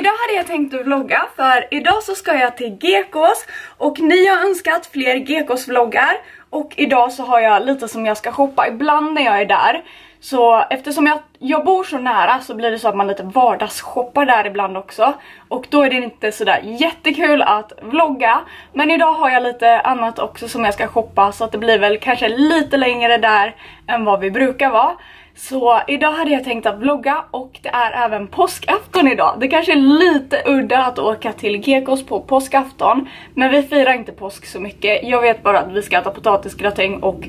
idag hade jag tänkt att vlogga, för idag så ska jag till Gekås och ni har önskat fler Gekås vloggar och idag så har jag lite som jag ska shoppa ibland när jag är där. Så eftersom jag bor så nära så blir det så att man lite vardagsshoppar där ibland också. Och då är det inte sådär jättekul att vlogga. Men idag har jag lite annat också som jag ska shoppa, så att det blir väl kanske lite längre där än vad vi brukar vara. Så idag hade jag tänkt att vlogga och det är även påskafton idag. Det kanske är lite udda att åka till Gekås på påskafton, men vi firar inte påsk så mycket. Jag vet bara att vi ska äta potatisgratäng och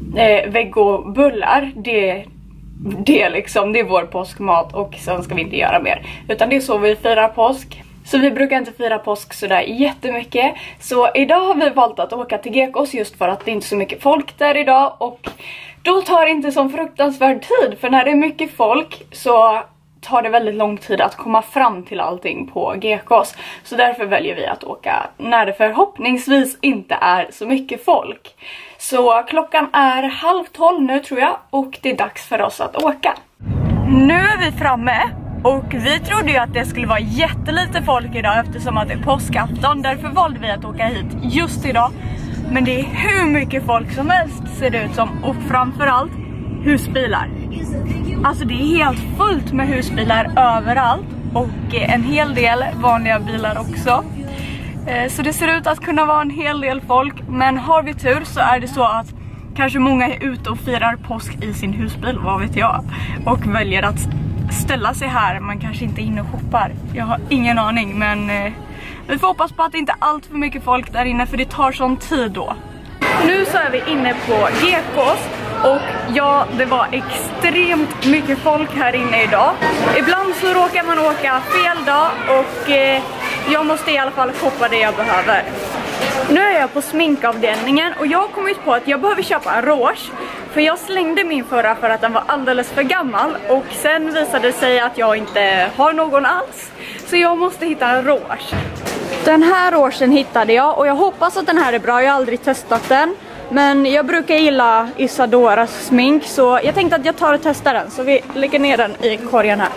vegobullar. Det är vår påskmat och sen ska vi inte göra mer. Utan det är så vi firar påsk. Så vi brukar inte fira påsk sådär jättemycket. Så idag har vi valt att åka till Gekås just för att det inte är så mycket folk där idag. Och då tar det inte så fruktansvärd tid. För när det är mycket folk så tar det väldigt lång tid att komma fram till allting på Gekås. Så därför väljer vi att åka när det förhoppningsvis inte är så mycket folk. Så klockan är 11:30 nu tror jag och det är dags för oss att åka. Nu är vi framme och vi trodde ju att det skulle vara jättelite folk idag eftersom att det är påskafton. Därför valde vi att åka hit just idag. Men det är hur mycket folk som helst ser det ut som, och framförallt husbilar. Alltså det är helt fullt med husbilar överallt och en hel del vanliga bilar också. Så det ser ut att kunna vara en hel del folk, men har vi tur så är det så att kanske många är ute och firar påsk i sin husbil, vad vet jag, och väljer att ställa sig här. Man kanske inte är inne och shoppar, jag har ingen aning, men vi får hoppas på att det inte är allt för mycket folk där inne, för det tar sån tid då. Nu så är vi inne på Gekås och ja, det var extremt mycket folk här inne idag. Ibland så råkar man åka fel dag och jag måste i alla fall shoppa det jag behöver. Nu är jag på sminkavdelningen och jag har kommit på att jag behöver köpa en rouge. För jag slängde min förra för att den var alldeles för gammal och sen visade det sig att jag inte har någon alls. Så jag måste hitta en rouge. Den här rougen hittade jag och jag hoppas att den här är bra, jag har aldrig testat den. Men jag brukar gilla Isadoras smink så jag tänkte att jag tar och testar den. Så vi lägger ner den i korgen här.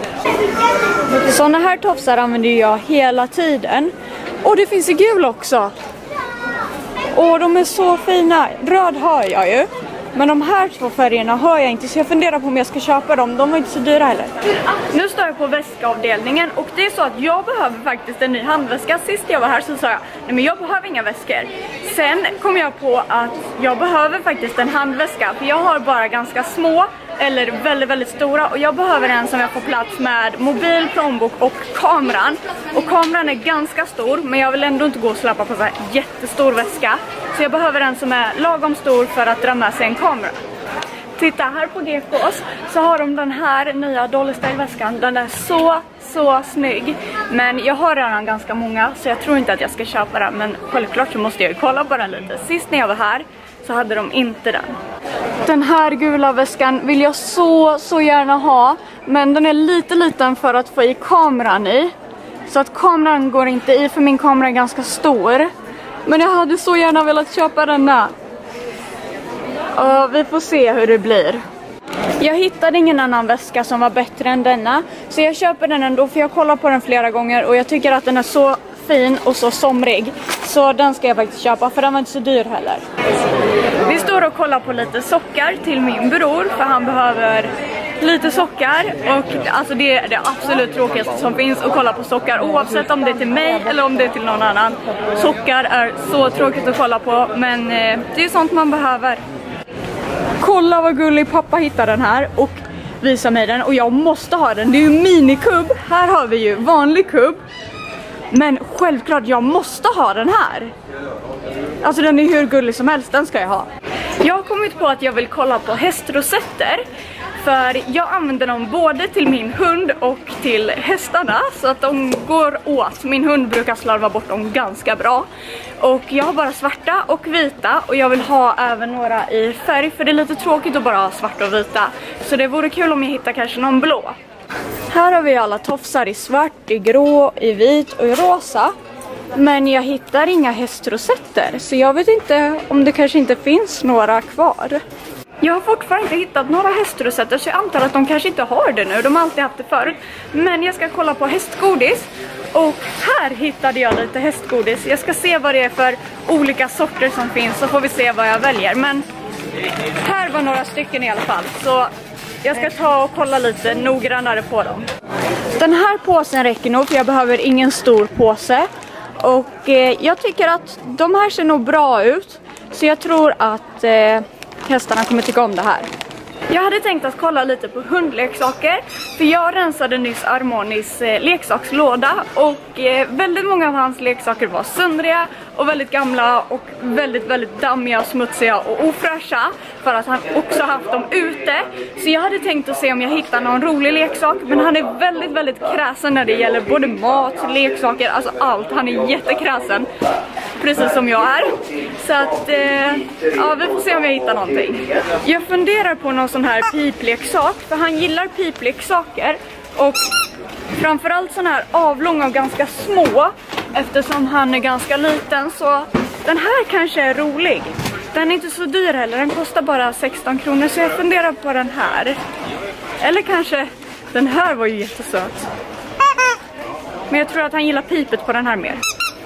Såna här tofsar använder jag hela tiden. Och det finns i gul också. Och de är så fina. Röd har jag ju. Men de här två färgerna har jag inte, så jag funderar på om jag ska köpa dem. De var inte så dyra heller. Nu står jag på väskavdelningen och det är så att jag behöver faktiskt en ny handväska. Sist jag var här så sa jag, nej men jag behöver inga väskor. Sen kom jag på att jag behöver faktiskt en handväska, för jag har bara ganska små eller väldigt, väldigt stora. Och jag behöver en som jag får plats med mobil, plånbok och kameran. Och kameran är ganska stor, men jag vill ändå inte gå och släppa på så här jättestor väska. Så jag behöver en som är lagom stor för att dra med sig en kamera. Titta, här på Gekås så har de den här nya Dolly Style-väskan. Den är så snygg. Men jag har redan ganska många så jag tror inte att jag ska köpa den. Men självklart så måste jag ju kolla på den lite. Sist när jag var här så hade de inte den. Den här gula väskan vill jag så gärna ha. Men den är lite liten för att få i kameran i. Så att kameran går inte i, för min kamera är ganska stor. Men jag hade så gärna velat köpa den där. Och vi får se hur det blir. Jag hittade ingen annan väska som var bättre än denna. Så jag köper den ändå, för jag kollar på den flera gånger. Och jag tycker att den är så fin och så somrig. Så den ska jag faktiskt köpa, för den var inte så dyr heller. Vi står och kollar på lite sockar till min bror, för han behöver lite sockar. Och alltså det är det absolut tråkigaste som finns, att kolla på sockar, oavsett om det är till mig eller om det är till någon annan. Sockar är så tråkigt att kolla på, men det är sånt man behöver. Kolla vad gullig, pappa hittade den här och visar mig den, och jag måste ha den. Det är ju minikubb, här har vi ju vanlig kubb. Men självklart, jag måste ha den här. Alltså den är hur gullig som helst, den ska jag ha. Jag har kommit på att jag vill kolla på hästrosetter. För jag använder dem både till min hund och till hästarna, så att de går åt. Min hund brukar slarva bort dem ganska bra. Och jag har bara svarta och vita, och jag vill ha även några i färg, för det är lite tråkigt att bara ha svarta och vita. Så det vore kul om jag hittar kanske någon blå. Här har vi alla tofsar i svart, i grå, i vit och i rosa. Men jag hittar inga hästrosetter, så jag vet inte om det kanske inte finns några kvar. Jag har fortfarande inte hittat några hästrosetter, så jag antar att de kanske inte har det nu. De har alltid haft det förut. Men jag ska kolla på hästgodis. Och här hittade jag lite hästgodis. Jag ska se vad det är för olika sorter som finns, så får vi se vad jag väljer. Men här var några stycken i alla fall. Så jag ska ta och kolla lite noggrannare på dem. Den här påsen räcker nog, för jag behöver ingen stor påse. Och jag tycker att de här ser nog bra ut. Så jag tror att hästarna kommer tycka om det här. Jag hade tänkt att kolla lite på hundleksaker, för jag rensade nyss Armonis leksakslåda och väldigt många av hans leksaker var söndriga och väldigt gamla och väldigt dammiga, smutsiga och ofräscha, för att han också haft dem ute. Så jag hade tänkt att se om jag hittar någon rolig leksak, men han är väldigt kräsen när det gäller både mat, leksaker, alltså allt. Han är jättekräsen, precis som jag är. Så att ja, vi får se om jag hittar någonting. Jag funderar på någon sån här pipleksak, för han gillar pipleksaker. Och framförallt sån här avlånga och ganska små, eftersom han är ganska liten. Så den här kanske är rolig. Den är inte så dyr heller, den kostar bara 16 kronor. Så jag funderar på den här. Eller kanske, den här var ju jättesöt. Men jag tror att han gillar pipet på den här mer.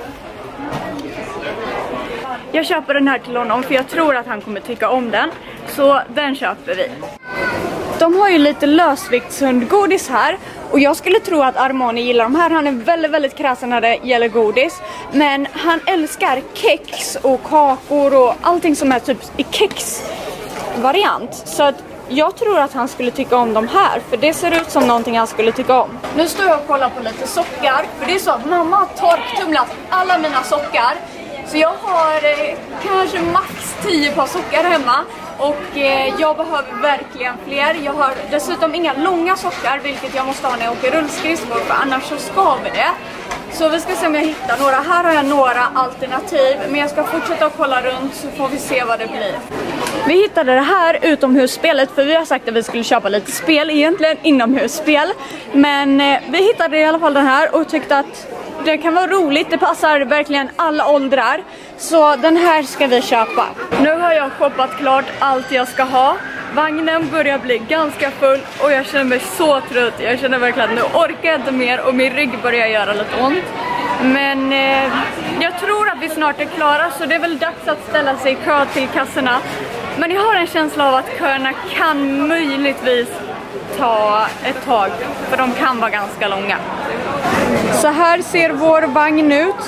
Jag köper den här till honom, för jag tror att han kommer tycka om den. Så den köper vi. De har ju lite lösviktshundgodis här. Och jag skulle tro att Armani gillar de här. Han är väldigt kräsen när det gäller godis. Men han älskar kex och kakor och allting som är typ i kex-variant. Så att jag tror att han skulle tycka om de här, för det ser ut som någonting han skulle tycka om. Nu står jag och kollar på lite sockar, för det är så att mamma har torktumlat alla mina sockar. Så jag har kanske max 10 par sockar hemma. Och jag behöver verkligen fler. Jag har dessutom inga långa sockar, vilket jag måste ha när jag åker rullskridskor, för annars så skaver det. Så vi ska se om jag hittar några. Här har jag några alternativ, men jag ska fortsätta att kolla runt, så får vi se vad det blir. Vi hittade det här utomhusspelet, för vi har sagt att vi skulle köpa lite spel, egentligen inomhusspel. Men vi hittade i alla fall den här och tyckte att det kan vara roligt, det passar verkligen alla åldrar. Så den här ska vi köpa. Nu har jag shoppat klart allt jag ska ha. Vagnen börjar bli ganska full och jag känner mig så trött. Jag känner verkligen att nu orkar jag inte mer och min rygg börjar göra lite ont. Men jag tror att vi snart är klara, så det är väl dags att ställa sig i kö till kassorna. Men jag har en känsla av att köerna kan möjligtvis ta ett tag, för de kan vara ganska långa. Så här ser vår vagn ut.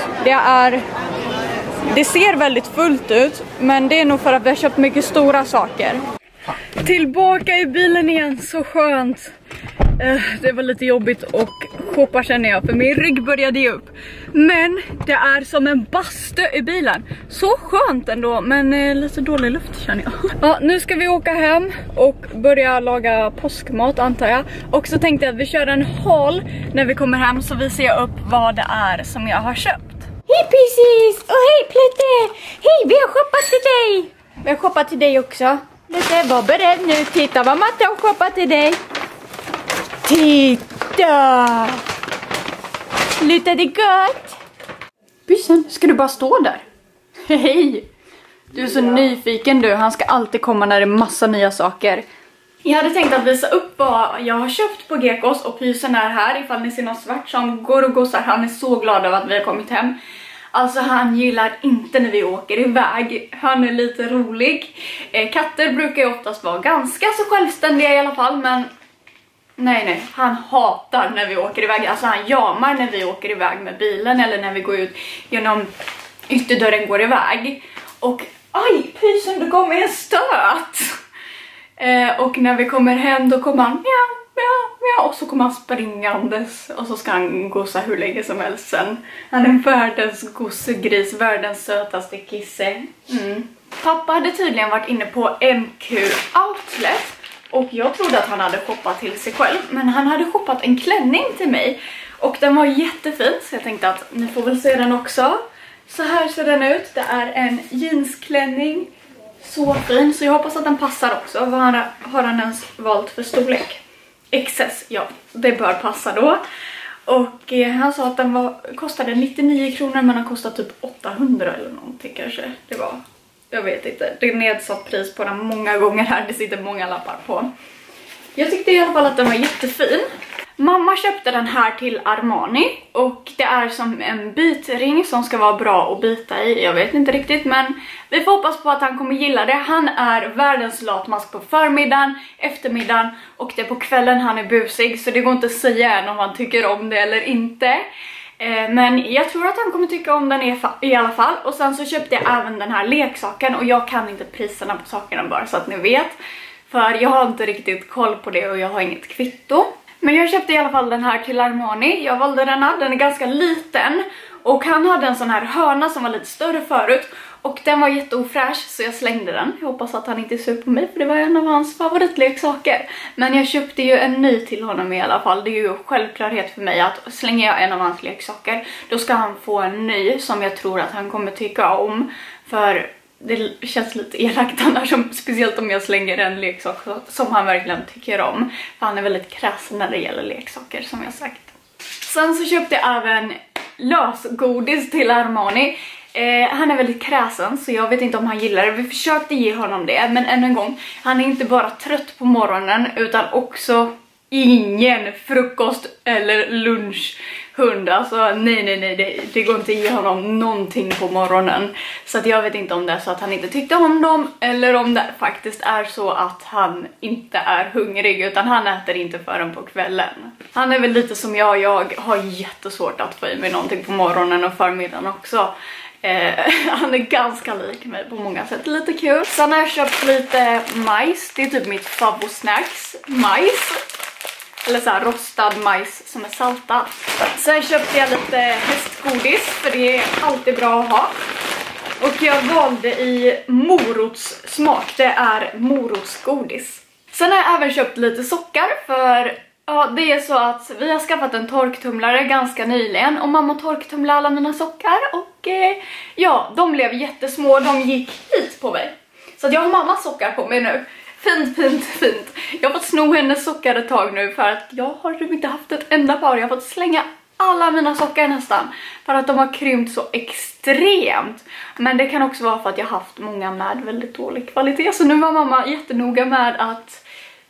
Det ser väldigt fullt ut, men det är nog för att vi har köpt mycket stora saker. Tillbaka i bilen igen, så skönt. Det var lite jobbigt och shoppa, känner jag, för min rygg började ge upp. Men det är som en bastu i bilen. Så skönt ändå, men lite dålig luft känner jag. Ja, nu ska vi åka hem och börja laga påskmat, antar jag. Och så tänkte jag att vi kör en haul när vi kommer hem, så visar jag upp vad det är som jag har köpt. Hej precis! Och hej Plutte! Hej, vi har shoppat till dig! Vi har shoppat till dig också. Plutte, var beredd nu. Titta vad Matte har shoppat till dig. Titta! Lutar det gott? Byssen, ska du bara stå där? Hej! Du är så nyfiken du. Han ska alltid komma när det är massa nya saker. Jag hade tänkt att visa upp vad jag har köpt på Gekås, och Pysen är här ifall ni ser något svart som går och gossar. Han är så glad över att vi har kommit hem. Alltså han gillar inte när vi åker iväg. Han är lite rolig. Katter brukar ju oftast vara ganska så självständiga i alla fall, men nej, han hatar när vi åker iväg. Alltså han jamar när vi åker iväg med bilen, eller när vi går ut genom ytterdörren går iväg. Och aj, Pysen, du kommer en stöt. Och när vi kommer hem då kommer han mjau, och så kommer han springandes. Och så ska han gossa hur länge som helst sen. Han är världens gossegris, världens sötaste kisse. Pappa hade tydligen varit inne på MQ Outlet. Och jag trodde att han hade shoppat till sig själv. Men han hade shoppat en klänning till mig. Och den var jättefin, så jag tänkte att ni får väl se den också. Så här ser den ut. Det är en jeansklänning. Så fin, så jag hoppas att den passar också. Vad har han ens valt för storlek? XS, ja, det bör passa då. Och han sa att den kostade 99 kronor, men den kostade typ 800 eller någonting kanske det var. Jag vet inte, det är nedsatt pris på den många gånger här, det sitter många lappar på. Jag tyckte i alla fall att den var jättefin. Mamma köpte den här till Armani och det är som en bitring som ska vara bra att bita i. Jag vet inte riktigt, men vi får hoppas på att han kommer gilla det. Han är världens latmask på förmiddagen, eftermiddagen och det är på kvällen han är busig, så det går inte att säga än om han tycker om det eller inte. Men jag tror att han kommer tycka om den i alla fall. Och sen så köpte jag även den här leksaken, och jag kan inte priserna på sakerna bara så att ni vet. För jag har inte riktigt koll på det och jag har inget kvitto. Men jag köpte i alla fall den här till Armani. Jag valde den är ganska liten. Och han hade en sån här hörna som var lite större förut. Och den var jätteofräsch så jag slängde den. Jag hoppas att han inte är sur på mig, för det var en av hans favoritleksaker. Men jag köpte ju en ny till honom i alla fall. Det är ju självklarhet för mig att slänger jag en av hans leksaker, då ska han få en ny som jag tror att han kommer tycka om. För det känns lite elakt annars, speciellt om jag slänger en leksak som han verkligen tycker om. För han är väldigt kräsen när det gäller leksaker, som jag sagt. Sen så köpte jag även lösgodis till Armani. Han är väldigt kräsen så jag vet inte om han gillar det. Vi försökte ge honom det, men än en gång, han är inte bara trött på morgonen utan också ingen frukost eller lunchhund. Alltså nej, det går inte att ge honom någonting på morgonen. Så att jag vet inte om det är så att han inte tyckte om dem, eller om det faktiskt är så att han inte är hungrig utan han äter inte förrän på kvällen. Han är väl lite som jag har jättesvårt att få i mig någonting på morgonen och förmiddagen också. Han är ganska lik mig på många sätt, lite kul. Sen har jag köpt lite majs, det är typ mitt favoritssnacks, majs. Eller så här rostad majs som är saltad. Sen köpte jag lite hästgodis, för det är alltid bra att ha. Och jag valde i morotssmak, det är morotsgodis. Sen har jag även köpt lite sockar, för ja, det är så att vi har skaffat en torktumlare ganska nyligen. Och mamma torktumlade alla mina sockar och ja, de blev jättesmå, de gick hit på mig. Så att jag har mammas sockar på mig nu. Fint. Jag har fått sno hennes sockar ett tag nu för att jag har inte haft ett enda par. Jag har fått slänga alla mina sockar nästan för att de har krympt så extremt. Men det kan också vara för att jag har haft många med väldigt dålig kvalitet. Så nu var mamma jättenoga med att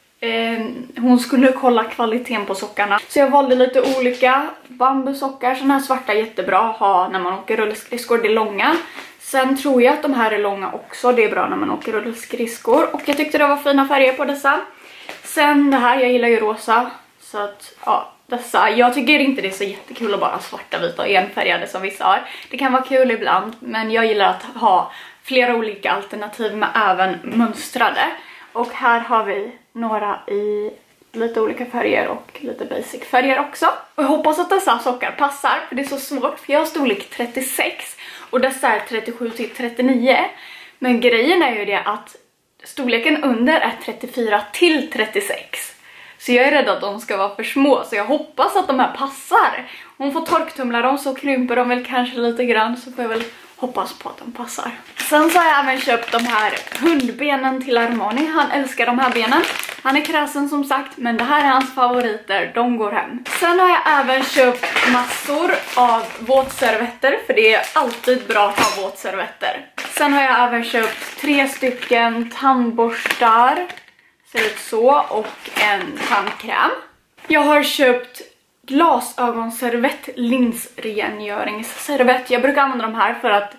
hon skulle kolla kvaliteten på sockarna. Så jag valde lite olika bambusockar. Såna här svarta är jättebra att ha när man åker rullskridskor, det är långa. Sen tror jag att de här är långa också. Det är bra när man åker rullskridskor. Och jag tyckte det var fina färger på dessa. Sen det här, jag gillar ju rosa. Så att, ja, dessa. Jag tycker inte det är så jättekul att bara svarta, vita och enfärgade som vissa har. Det kan vara kul ibland, men jag gillar att ha flera olika alternativ med även mönstrade. Och här har vi några i lite olika färger och lite basic färger också. Och jag hoppas att dessa sockar passar, för det är så svårt, för jag har storlek 36 och dessa är 37 till 39. Men grejen är ju det att storleken under är 34 till 36. Så jag är rädd att de ska vara för små, så jag hoppas att de här passar. Hon får torktumla dem så krymper de väl kanske lite grann, så får jag väl hoppas på att de passar. Sen så har jag även köpt de här hundbenen till Armani. Han älskar de här benen. Han är kräsen som sagt, men det här är hans favoriter. De går hem. Sen har jag även köpt massor av våtservetter, för det är alltid bra att ha våtservetter. Sen har jag även köpt 3 stycken tandborstar. Ser ut så, och en tandkräm. Jag har köpt glasögonservett, linsrengöringsservett. Jag brukar använda de här för att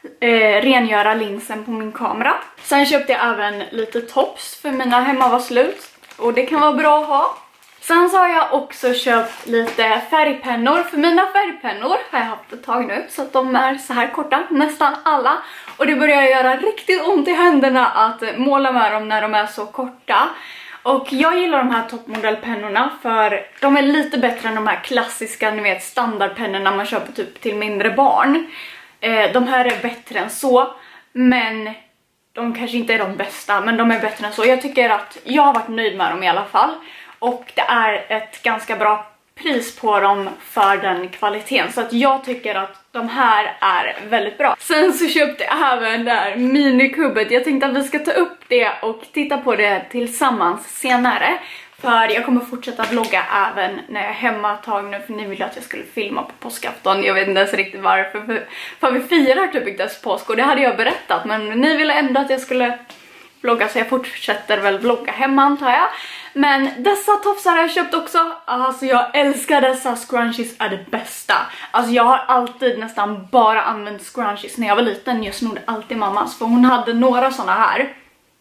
rengöra linsen på min kamera. Sen köpte jag även lite tops för mina hemma var slut, och det kan vara bra att ha. Sen så har jag också köpt lite färgpennor. För mina färgpennor har jag haft ett tag nu, så att de är så här korta, nästan alla. Och det börjar göra riktigt ont i händerna att måla med dem när de är så korta. Och jag gillar de här toppmodellpennorna för de är lite bättre än de här klassiska, ni vet, standardpennorna man köper typ till mindre barn. De här är bättre än så, men de kanske inte är de bästa, men de är bättre än så. Jag tycker att jag har varit nöjd med dem i alla fall. Och det är ett ganska bra pris på dem för den kvaliteten. Så att jag tycker att de här är väldigt bra. Sen så köpte jag även där minikubbet. Jag tänkte att vi ska ta upp det och titta på det tillsammans senare. För jag kommer fortsätta vlogga även när jag är hemma ett tag nu. För ni ville att jag skulle filma på påskafton. Jag vet inte ens riktigt varför. För vi firar typ inte ens påsk. Och det hade jag berättat. Men ni ville ändå att jag skulle vlogga. Så jag fortsätter väl vlogga hemma antar jag. Men dessa tofsar har jag köpt också. Alltså jag älskar dessa. Scrunchies är det bästa. Alltså jag har alltid nästan bara använt scrunchies när jag var liten. Jag snodde alltid mammas. För hon hade några såna här.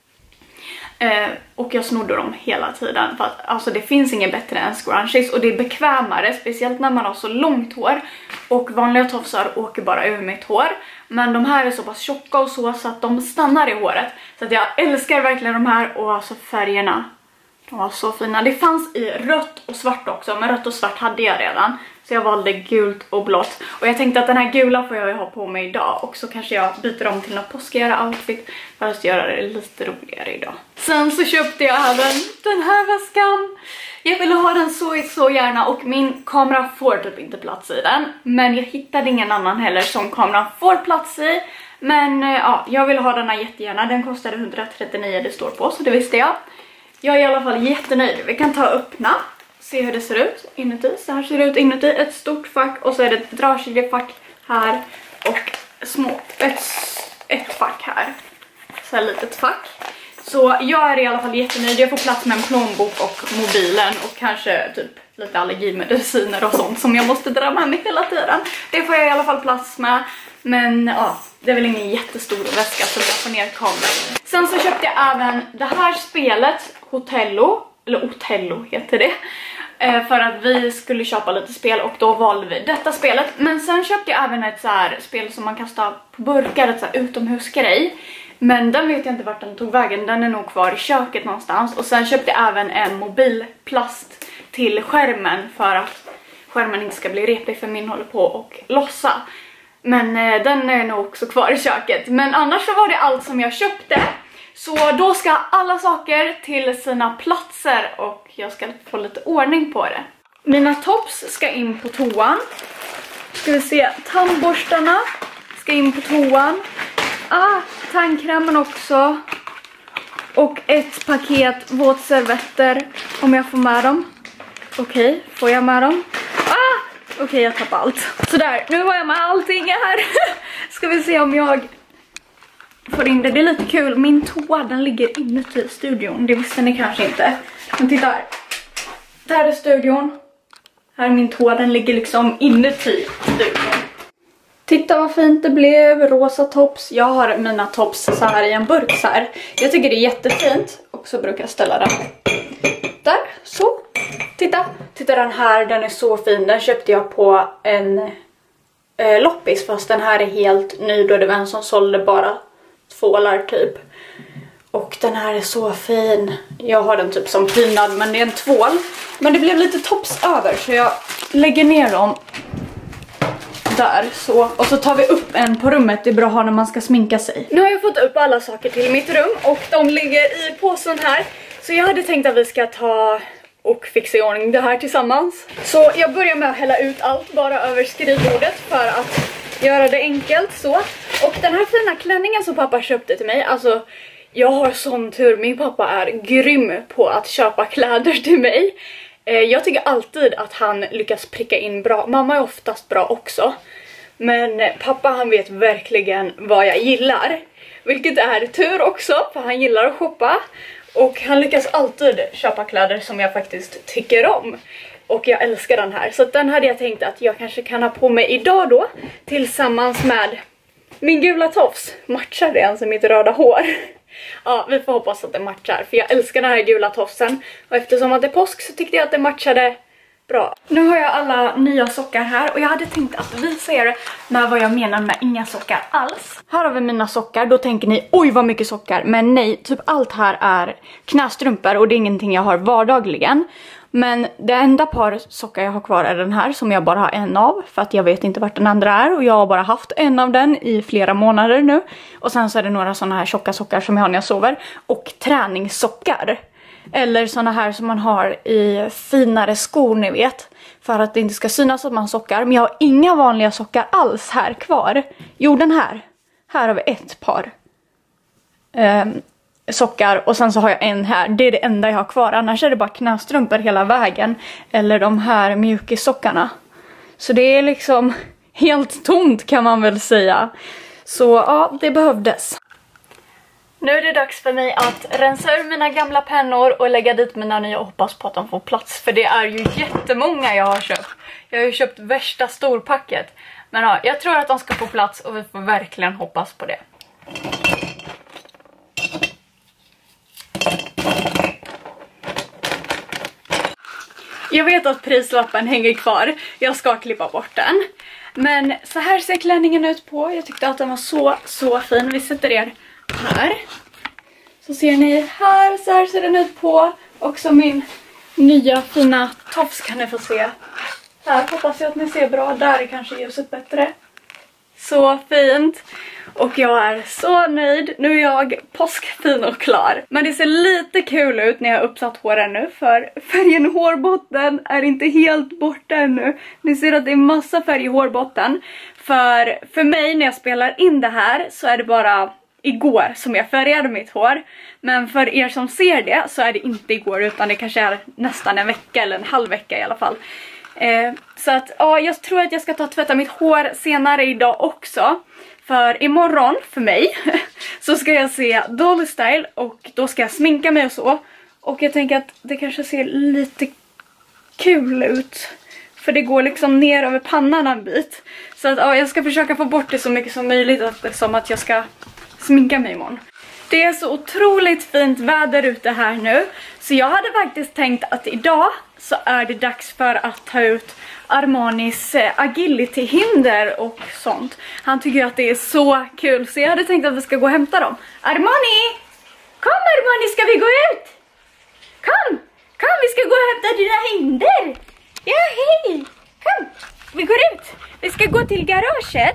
Och jag snodde dem hela tiden. För att alltså det finns inget bättre än scrunchies. Och det är bekvämare. Speciellt när man har så långt hår. Och vanliga tofsar åker bara över mitt hår. Men de här är så pass tjocka och så att de stannar i håret. Så att jag älskar verkligen de här. Och alltså färgerna. De var så fina. Det fanns i rött och svart också. Men rött och svart hade jag redan. Så jag valde gult och blått. Och jag tänkte att den här gula får jag ha på mig idag. Och så kanske jag byter om till något påskigare outfit. För att göra det lite roligare idag. Sen så köpte jag även den här väskan. Jag ville ha den så gärna. Och min kamera får typ inte plats i den. Men jag hittade ingen annan heller som kameran får plats i. Men ja, jag ville ha den här jättegärna. Den kostade 139 det står på. Så det visste jag. Jag är i alla fall jättenöjd. Vi kan ta och öppna. Se hur det ser ut inuti. Så här ser det ut inuti. Ett stort fack. Och så är det ett dragkedjefack här. Och ett fack här. Så här litet fack. Så jag är i alla fall jättenöjd. Jag får plats med en plånbok och mobilen. Och kanske typ lite allergimediciner och sånt som jag måste dra med mig hela tiden. Det får jag i alla fall plats med. Men ja, det är väl ingen jättestor väska så jag får ner kameran. Sen så köpte jag även det här spelet, Hotello. Eller Otello heter det. För att vi skulle köpa lite spel och då valde vi detta spelet. Men sen köpte jag även ett så här spel som man kastar på burkar, ett så här utomhusgrej. Men den vet jag inte vart den tog vägen, den är nog kvar i köket någonstans. Och sen köpte jag även en mobilplast till skärmen för att skärmen inte ska bli repig för min håller på och lossa. Men den är nog också kvar i köket. Men annars så var det allt som jag köpte. Så då ska alla saker till sina platser och jag ska få lite ordning på det. Mina tops ska in på toan. Ska vi se, tandborstarna ska in på toan. Tandkrämen också. Och ett paket våtservetter om jag får med dem. Okej, får jag med dem? Okej, jag tappar allt. Sådär, nu har jag med allting här. Ska vi se om jag får in det. Det är lite kul. Min toa, den ligger inuti studion. Det visste ni kanske inte. Men titta här. Där är studion. Här är min toa, den ligger liksom inuti studion. Titta vad fint det blev. Rosa tops. Jag har mina tops så här i en burk så här. Jag tycker det är jättefint. Och så brukar jag ställa den där, så. Titta den här, den är så fin. Den köpte jag på en loppis. Fast den här är helt ny. Då det var en som sålde bara tvålar typ. Och den här är så fin. Jag har den typ som pinad, men det är en tvål. Men det blev lite tops över så jag lägger ner dem där, så. Och så tar vi upp en på rummet. Det är bra att ha när man ska sminka sig. Nu har jag fått upp alla saker till mitt rum och de ligger i påsen här. Så jag hade tänkt att vi ska ta och fixa i ordning det här tillsammans. Så jag börjar med att hälla ut allt bara över skrivbordet för att göra det enkelt så. Och den här fina klänningen som pappa köpte till mig, alltså jag har sån tur. Min pappa är grym på att köpa kläder till mig. Jag tycker alltid att han lyckas pricka in bra. Mamma är oftast bra också. Men pappa, han vet verkligen vad jag gillar. Vilket är tur också, för han gillar att shoppa. Och han lyckas alltid köpa kläder som jag faktiskt tycker om. Och jag älskar den här. Så den hade jag tänkt att jag kanske kan ha på mig idag då. Tillsammans med min gula tofs. Matchar det ens i mitt röda hår? Ja, vi får hoppas att det matchar. För jag älskar den här gula tofsen. Och eftersom att det är påsk så tyckte jag att det matchade bra. Nu har jag alla nya sockar här. Och jag hade tänkt att visa er med vad jag menar med inga sockar alls. Här har vi mina sockar. Då tänker ni, oj vad mycket sockar. Men nej, typ allt här är knästrumpor. Och det är ingenting jag har vardagligen. Men det enda par sockar jag har kvar är den här som jag bara har en av. För att jag vet inte vart den andra är. Och jag har bara haft en av den i flera månader nu. Och sen så är det några såna här tjocka sockar som jag har när jag sover. Och träningssockar. Eller såna här som man har i finare skor, ni vet. För att det inte ska synas att man har sockar. Men jag har inga vanliga sockar alls här kvar. Jo, den här. Här har vi ett par sockar. Och sen så har jag en här. Det är det enda jag har kvar. Annars är det bara knästrumpor hela vägen. Eller de här mjukissockarna. Så det är liksom helt tomt kan man väl säga. Så ja, det behövdes. Nu är det dags för mig att rensa ur mina gamla pennor och lägga dit mina nya och hoppas på att de får plats. För det är ju jättemånga jag har köpt. Jag har ju köpt värsta storpacket. Men ja, jag tror att de ska få plats och vi får verkligen hoppas på det. Jag vet att prislappen hänger kvar. Jag ska klippa bort den. Men så här ser klänningen ut på. Jag tyckte att den var så fin. Vi sätter er här. Så ser ni här. Så här ser den ut på. Också min nya fina tofs kan ni få se. Här hoppas jag att ni ser bra. Där är kanske ljuset bättre. Så fint. Och jag är så nöjd. Nu är jag påskfin och klar. Men det ser lite kul ut när jag har uppsatt håren nu. För färgen i hårbotten är inte helt borta ännu. Ni ser att det är massa färg i hårbotten. För mig när jag spelar in det här så är det bara igår som jag färgade mitt hår. Men för er som ser det så är det inte igår utan det kanske är nästan en vecka eller en halv vecka i alla fall. Så att ja, jag tror att jag ska ta och tvätta mitt hår senare idag också. För imorgon, för mig, så ska jag se Dolly Style och då ska jag sminka mig och så. Och jag tänker att det kanske ser lite kul ut. För det går liksom ner över pannan en bit. Så att ja, jag ska försöka få bort det så mycket som möjligt som att jag ska sminka mig imorgon. Det är så otroligt fint väder ute här nu. Så jag hade faktiskt tänkt att idag så är det dags för att ta ut Armanis agility-hinder och sånt. Han tycker att det är så kul så jag hade tänkt att vi ska gå och hämta dem. Armani! Kom Armani, ska vi gå ut? Kom! Kom, vi ska gå och hämta dina hinder! Ja, hej! Kom, vi går ut. Vi ska gå till garaget.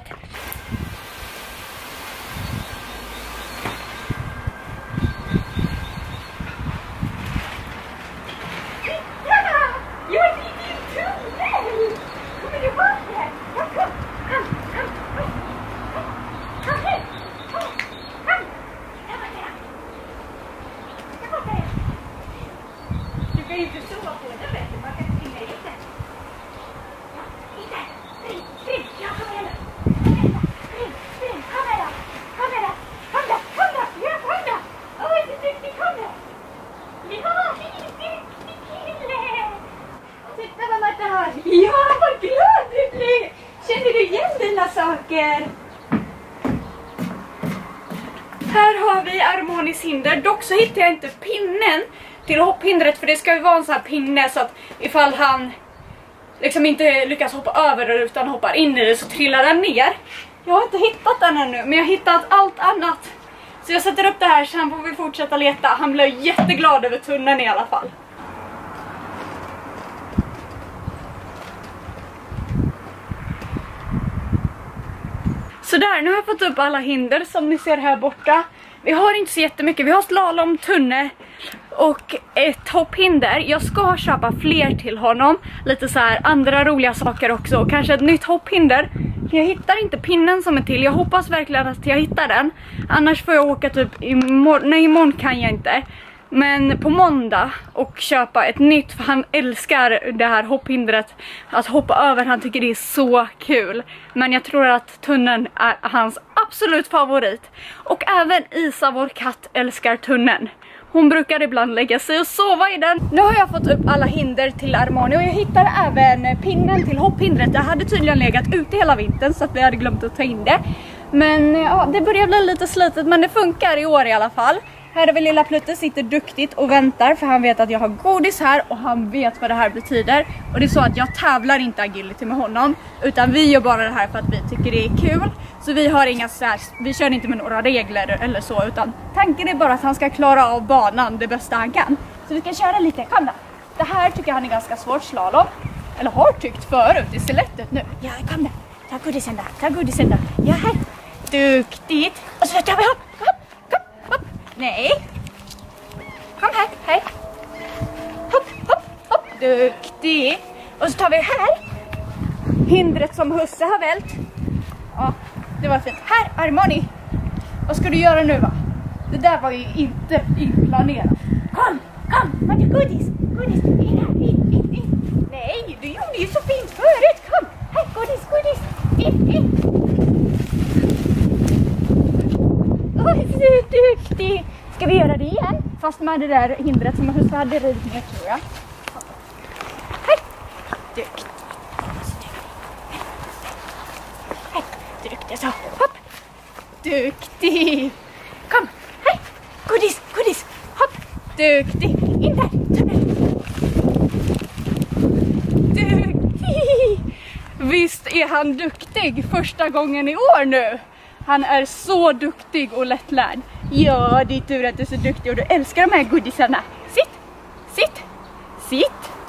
Här har vi Armanis hinder. Dock så hittar jag inte pinnen till hopphindret. För det ska ju vara en sån här pinne så att ifall han liksom inte lyckas hoppa över det utan hoppar in i det så trillar den ner. Jag har inte hittat den ännu men jag har hittat allt annat. Så jag sätter upp det här, sen får vi fortsätta leta. Han blev jätteglad över tunneln i alla fall. Så där, nu har jag fått upp alla hinder som ni ser här borta. Vi har inte så jättemycket. Vi har slalom, tunne och ett hopphinder. Jag ska köpa fler till honom. Lite så här andra roliga saker också. Och kanske ett nytt hopphinder. Jag hittar inte pinnen som är till. Jag hoppas verkligen att jag hittar den. Annars får jag åka typ imorgon. Nej, imorgon kan jag inte. Men på måndag och köpa ett nytt, för han älskar det här hopphindret att hoppa över, han tycker det är så kul. Men jag tror att tunneln är hans absolut favorit. Och även Isa, vår katt, älskar tunneln. Hon brukar ibland lägga sig och sova i den. Nu har jag fått upp alla hinder till Armani och jag hittar även pinnen till hopphindret. Det hade tydligen legat ute hela vintern så att vi hade glömt att ta in det. Men ja, det börjar bli lite slitet men det funkar i år i alla fall. Här är väl lilla Plutte, sitter duktigt och väntar för han vet att jag har godis här och han vet vad det här betyder. Och det är så att jag tävlar inte agility med honom utan vi gör bara det här för att vi tycker det är kul. Så vi har inga vi kör inte med några regler eller så utan tanken är bara att han ska klara av banan det bästa han kan. Så vi ska köra lite, kom då. Det här tycker han är ganska svårt, slalom. Eller har tyckt förut, det ser lätt ut nu. Ja, kom då. Ta godisen där, ta godisen där. Ja, här. Duktigt. Och så tar vi hopp. Nej. Kom här, hej. Duktig. Och så tar vi här. Hindret som husse har vält. Ja, det var fint. Här, Armani. Vad ska du göra nu, va? Det där var ju inte inplanerat. Kom, har du godis? Godis, in. Nej, du gjorde ju så fint förut. Kom, här, godis. In. Oj, så duktig. Ska vi göra det igen? Fast med det där hindret som husse hade ridit ner, tror jag. Här, duktig. Här, duktig så. Hopp. Duktig. Kom, här. Godis. Hopp. Duktig. In där. Duktig. Visst är han duktig första gången i år nu. Han är så duktig och lättlärd. Ja, det är tur att du är så duktig och du älskar de här godisarna. Sitt.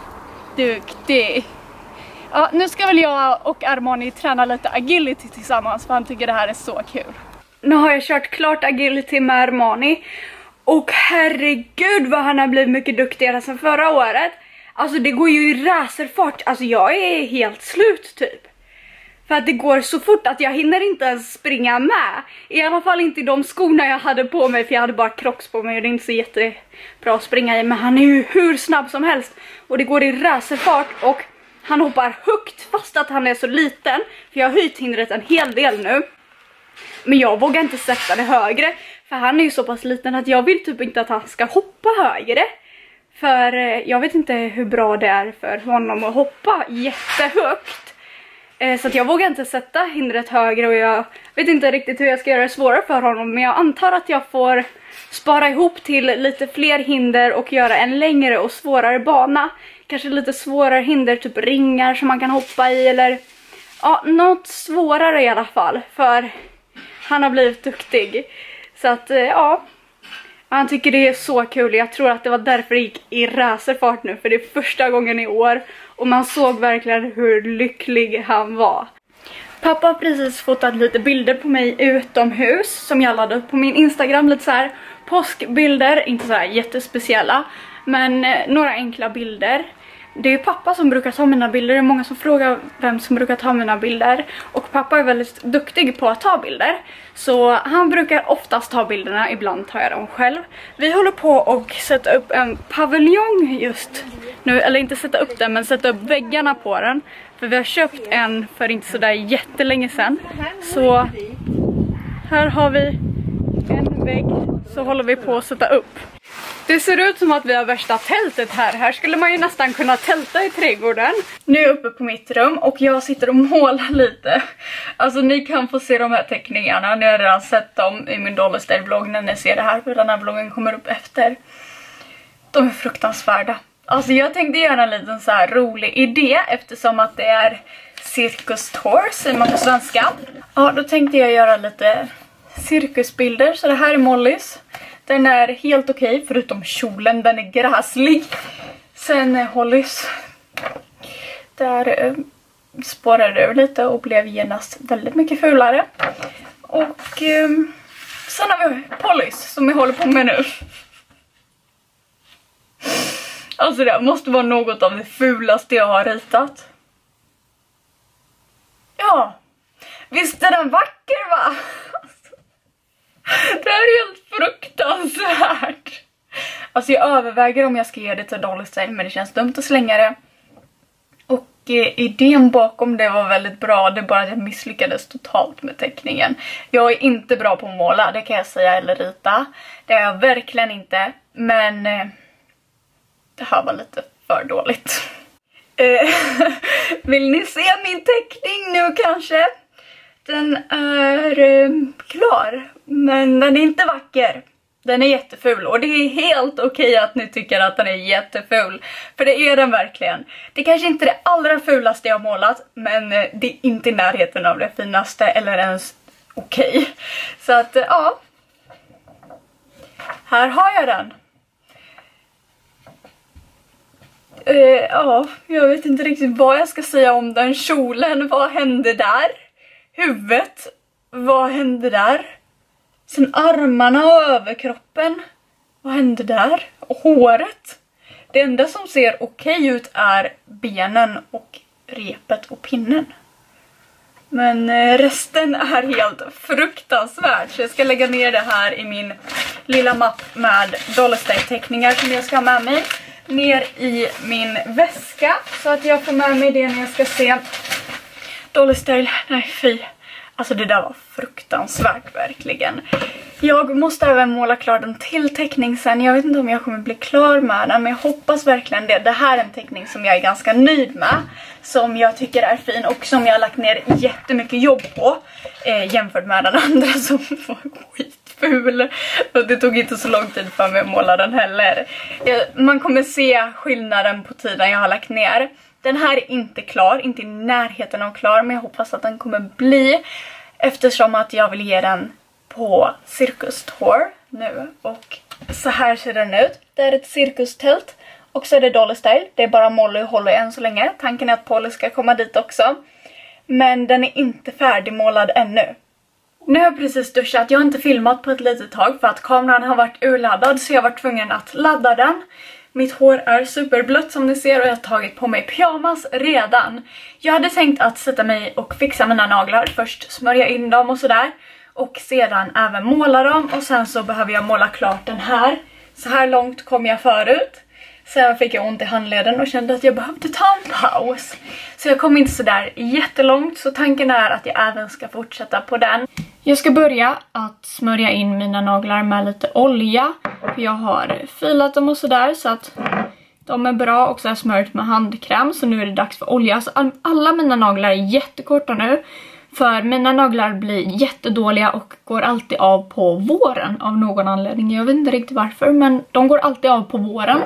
Duktig. Ja, nu ska väl jag och Armani träna lite agility tillsammans, för han tycker det här är så kul. Nu har jag kört klart agility med Armani. Och herregud vad han har blivit mycket duktigare sedan förra året. Alltså det går ju i racerfart. Alltså jag är helt slut typ. För att det går så fort att jag hinner inte ens springa med. I alla fall inte i de skorna jag hade på mig, för jag hade bara Crocs på mig och det är inte så jättebra att springa i. Men han är ju hur snabb som helst. Och det går i racerfart och han hoppar högt fast att han är så liten. För jag har höjt hindret en hel del nu. Men jag vågar inte sätta det högre. För han är ju så pass liten att jag vill typ inte att han ska hoppa högre. För jag vet inte hur bra det är för honom att hoppa jättehögt. Så att jag vågar inte sätta hindret högre och jag vet inte riktigt hur jag ska göra det svårare för honom. Men jag antar att jag får spara ihop till lite fler hinder och göra en längre och svårare bana. Kanske lite svårare hinder, typ ringar som man kan hoppa i eller ja, något svårare i alla fall. För han har blivit duktig. Så att ja, han tycker det är så kul. Jag tror att det var därför det gick i racerfart nu. För det är första gången i år. Och man såg verkligen hur lycklig han var. Pappa har precis fotat lite bilder på mig utomhus. Som jag laddade upp på min Instagram. Lite så här påskbilder. Inte så här jättespeciella. Men några enkla bilder. Det är pappa som brukar ta mina bilder. Det är många som frågar vem som brukar ta mina bilder. Och pappa är väldigt duktig på att ta bilder. Så han brukar oftast ta bilderna. Ibland tar jag dem själv. Vi håller på att sätta upp en paviljong just nu. Eller inte sätta upp den, men sätta upp väggarna på den. För vi har köpt en för inte så där jättelänge sedan. Så här har vi en vägg. Så håller vi på att sätta upp. Det ser ut som att vi har värsta tältet här. Här skulle man ju nästan kunna tälta i trädgården. Nu är jag uppe på mitt rum och jag sitter och målar lite. Alltså ni kan få se de här teckningarna. Ni har redan sett dem i min Dolly Style-vlogg när ni ser det här. För den här vloggen kommer upp efter. De är fruktansvärda. Alltså jag tänkte göra en liten så här rolig idé. Eftersom att det är Circus Tour, säger man på svenska. Ja, då tänkte jag göra lite cirkusbilder. Så det här är Mollys. Den är helt okej, förutom kjolen, den är gräslig. Sen Hollys. Där spårade över lite och blev genast väldigt mycket fulare. Och sen har vi Pollys som jag håller på med nu. Alltså det måste vara något av det fulaste jag har ritat. Ja, visst är den vacker, va? Det här är helt fruktansvärt. Alltså jag överväger om jag ska ge det till Dolly Style, men det känns dumt att slänga det. Och idén bakom det var väldigt bra. Det är bara att jag misslyckades totalt med teckningen. Jag är inte bra på att måla, det kan jag säga, eller rita. Det är jag verkligen inte. Men det här var lite för dåligt. Vill ni se min teckning nu kanske? Den är klar, men den är inte vacker. Den är jätteful och det är helt okej att ni tycker att den är jätteful. För det är den verkligen. Det är kanske inte det allra fulaste jag har målat, men det är inte i närheten av det finaste eller ens okej. Så att ja, här har jag den. Ja, jag vet inte riktigt vad jag ska säga om den. Kjolen, vad hände där? Huvudet, vad hände där? Sen armarna och överkroppen, vad hände där? Och håret, Det enda som ser okej ut är benen och repet och pinnen. Men resten är helt fruktansvärt. Så jag ska lägga ner det här i min lilla mapp med Dolly Style-teckningar som jag ska ha med mig. Ner i min väska så att jag får med mig det när jag ska se Dolly Style. Nej, fy. Alltså det där var fruktansvärt verkligen. Jag måste även måla klart en till teckning sen. Jag vet inte om jag kommer bli klar med den, men jag hoppas verkligen det. Det här är en teckning som jag är ganska nöjd med. Som jag tycker är fin och som jag har lagt ner jättemycket jobb på. Jämfört med den andra som var skitful. Och det tog inte så lång tid för mig att måla den heller. Man kommer se skillnaden på tiden jag har lagt ner. Den här är inte klar, inte i närheten av klar, men jag hoppas att den kommer bli. Eftersom att jag vill ge den på Circus Tour nu. Och så här ser den ut. Det är ett cirkustält. Och så är det Dolly Style. Det är bara Molly och Holly än så länge. Tanken är att Polly ska komma dit också. Men den är inte färdigmålad ännu. Nu har jag precis duschat. Jag har inte filmat på ett litet tag för att kameran har varit urladdad. Så jag var tvungen att ladda den. Mitt hår är superblött som ni ser och jag har tagit på mig pyjamas redan. Jag hade tänkt att sätta mig och fixa mina naglar. Först smörja in dem och sådär. Och sedan även måla dem. Och sen så behöver jag måla klart den här. Så här långt kom jag förut. Sen fick jag ont i handleden och kände att jag behövde ta en paus. Så jag kom inte så där jättelångt. Så tanken är att jag även ska fortsätta på den. Jag ska börja att smörja in mina naglar med lite olja. För jag har filat dem och sådär så att de är bra. Och så har jag smörjt med handkräm så nu är det dags för olja. Så alla mina naglar är jättekorta nu. För mina naglar blir jättedåliga och går alltid av på våren av någon anledning. Jag vet inte riktigt varför, men de går alltid av på våren.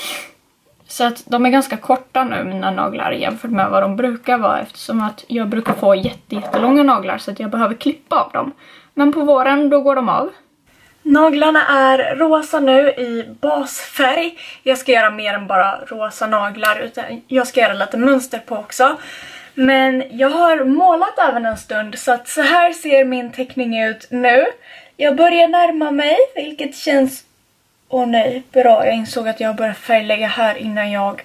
Så att de är ganska korta nu, mina naglar, jämfört med vad de brukar vara. Eftersom att jag brukar få jättelånga naglar så att jag behöver klippa av dem. Men på våren, då går de av. Naglarna är rosa nu i basfärg. Jag ska göra mer än bara rosa naglar, utan jag ska göra lite mönster på också. Men jag har målat även en stund så att så här ser min teckning ut nu. Jag börjar närma mig, vilket känns... Åh nej, bra. Jag insåg att jag började färglägga här innan jag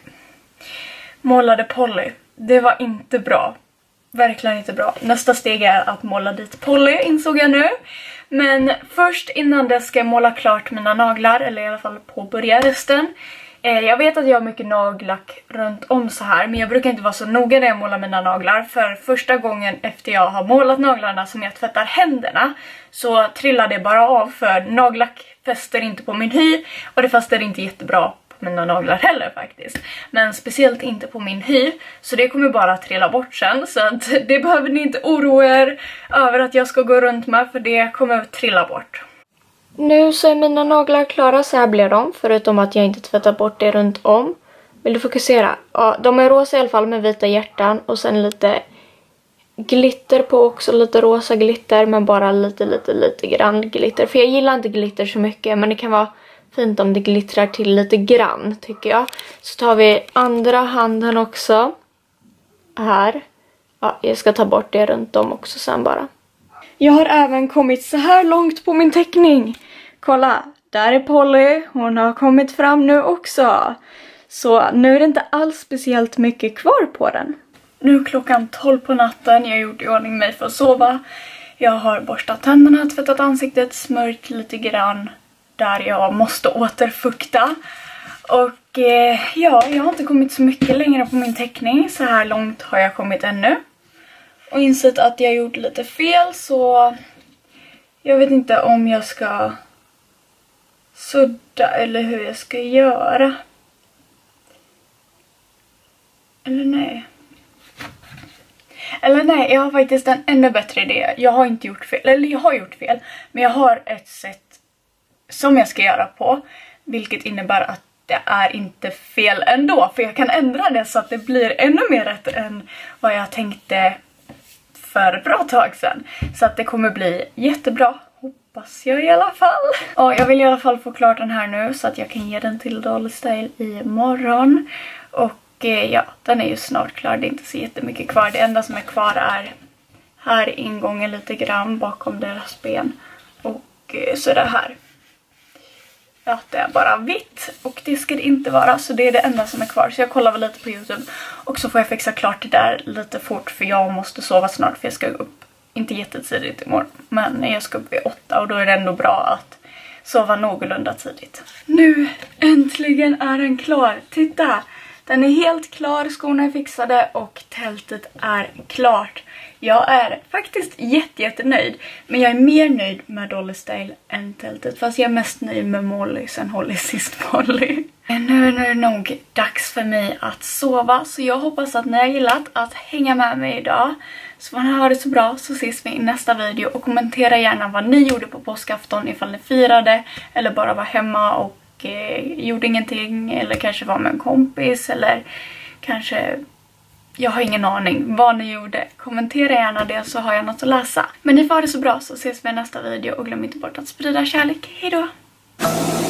målade Polly. Det var inte bra. Verkligen inte bra. Nästa steg är att måla dit Polly, insåg jag nu. Men först innan det ska jag måla klart mina naglar, eller i alla fall påbörja resten. Jag vet att jag har mycket nagellack runt om så här, men jag brukar inte vara så noga när jag målar mina naglar. För första gången efter jag har målat naglarna som jag tvättar händerna så trillar det bara av, för nagellack fäster inte på min hy och det fäster inte jättebra på mina naglar heller faktiskt. Men speciellt inte på min hy, så det kommer bara trilla bort sen. Så att det behöver ni inte oroa er över att jag ska gå runt med, för det kommer att trilla bort. Nu så är mina naglar klara, så här blir de, förutom att jag inte tvättar bort det runt om. Vill du fokusera? Ja, de är rosa i alla fall med vita hjärtan och sen lite glitter på också, lite rosa glitter, men bara lite grann glitter. För jag gillar inte glitter så mycket, men det kan vara fint om det glittrar till lite grann tycker jag. Så tar vi andra handen också. Här. Ja, jag ska ta bort det runt om också sen bara. Jag har även kommit så här långt på min teckning. Kolla, där är Polly. Hon har kommit fram nu också. Så nu är det inte alls speciellt mycket kvar på den. Nu är klockan 12 på natten. Jag har gjort i ordning mig för att sova. Jag har borstat tänderna, tvättat ansiktet, smörjt lite grann där jag måste återfukta. Och ja, jag har inte kommit så mycket längre på min teckning. Så här långt har jag kommit ännu. Och insett att jag gjort lite fel, så jag vet inte om jag ska sudda eller hur jag ska göra. Eller nej, jag har faktiskt en ännu bättre idé. Jag har inte gjort fel, eller jag har gjort fel. Men jag har ett sätt som jag ska göra på. Vilket innebär att det är inte fel ändå. För jag kan ändra det så att det blir ännu mer rätt än vad jag tänkte för ett bra tag sedan. Så att det kommer bli jättebra. Hoppas jag i alla fall. Och jag vill i alla fall få klart den här nu så att jag kan ge den till Dolly Style imorgon. Och ja, den är ju snart klar. Det är inte så jättemycket kvar. Det enda som är kvar är här ingången lite grann bakom deras ben. Och så är det här. att det är bara vitt. Och det ska det inte vara, så det är det enda som är kvar. Så jag kollar väl lite på YouTube. Och så får jag fixa klart det där lite fort, för jag måste sova snart. För jag ska upp, inte jättetidigt imorgon, men jag ska upp vid 8. Och då är det ändå bra att sova någorlunda tidigt. Nu äntligen är den klar. Titta! Den är helt klar, skorna är fixade och tältet är klart. Jag är faktiskt jättenöjd. Men jag är mer nöjd med Dolly's Style än tältet. Fast jag är mest nöjd med Molly sen Holly sist Molly. Nu är det nog dags för mig att sova. Så jag hoppas att ni har gillat att hänga med mig idag. Så får ni ha det så bra, så ses vi i nästa video. Och kommentera gärna vad ni gjorde på påskafton, ifall ni firade eller bara var hemma och gjorde ingenting, eller kanske var med en kompis, eller kanske, jag har ingen aning vad ni gjorde. Kommentera gärna det, så har jag något att läsa. Men ni får ha det så bra, så ses vi i nästa video och glöm inte bort att sprida kärlek. Hejdå!